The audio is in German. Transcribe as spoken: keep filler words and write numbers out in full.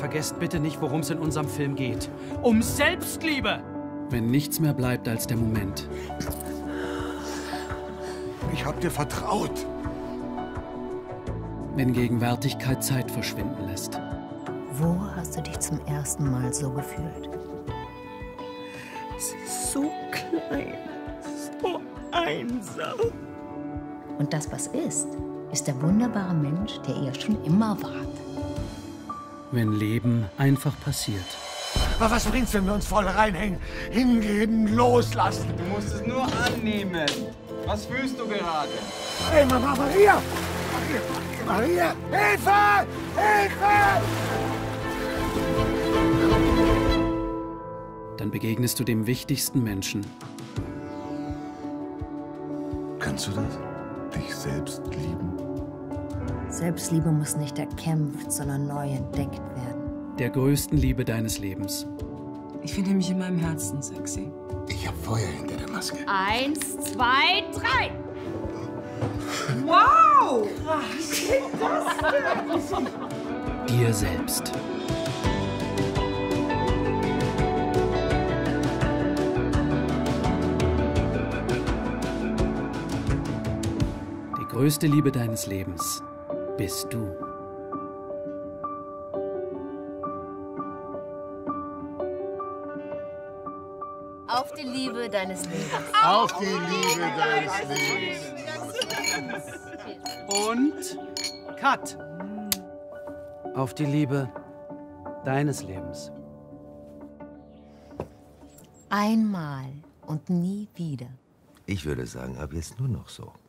vergesst bitte nicht, worum es in unserem Film geht. Um Selbstliebe! Wenn nichts mehr bleibt als der Moment. Ich hab dir vertraut. Wenn Gegenwärtigkeit Zeit verschwinden lässt. Wo hast du dich zum ersten Mal so gefühlt? Sie ist so klein, so einsam. Und das, was ist, ist der wunderbare Mensch, der ihr schon immer wart. Wenn Leben einfach passiert. Aber was bringt's, wenn wir uns voll reinhängen? Hingeben, loslassen. Du musst es nur annehmen. Was fühlst du gerade? Hey, Mama, Maria! Maria, Maria! Hilfe! Hilfe! Dann begegnest du dem wichtigsten Menschen. Kannst du das? Dich selbst lieben? Selbstliebe muss nicht erkämpft, sondern neu entdeckt werden. Der größten Liebe deines Lebens. Ich finde mich in meinem Herzen sexy. Ich hab Feuer hinter der Maske. Eins, zwei, drei. Wow! Dir selbst. Die größte Liebe deines Lebens bist du. Auf die Liebe deines Lebens. Auf die Liebe deines Lebens. Und Cut. Auf die Liebe deines Lebens. Einmal und nie wieder. Ich würde sagen, ab jetzt nur noch so.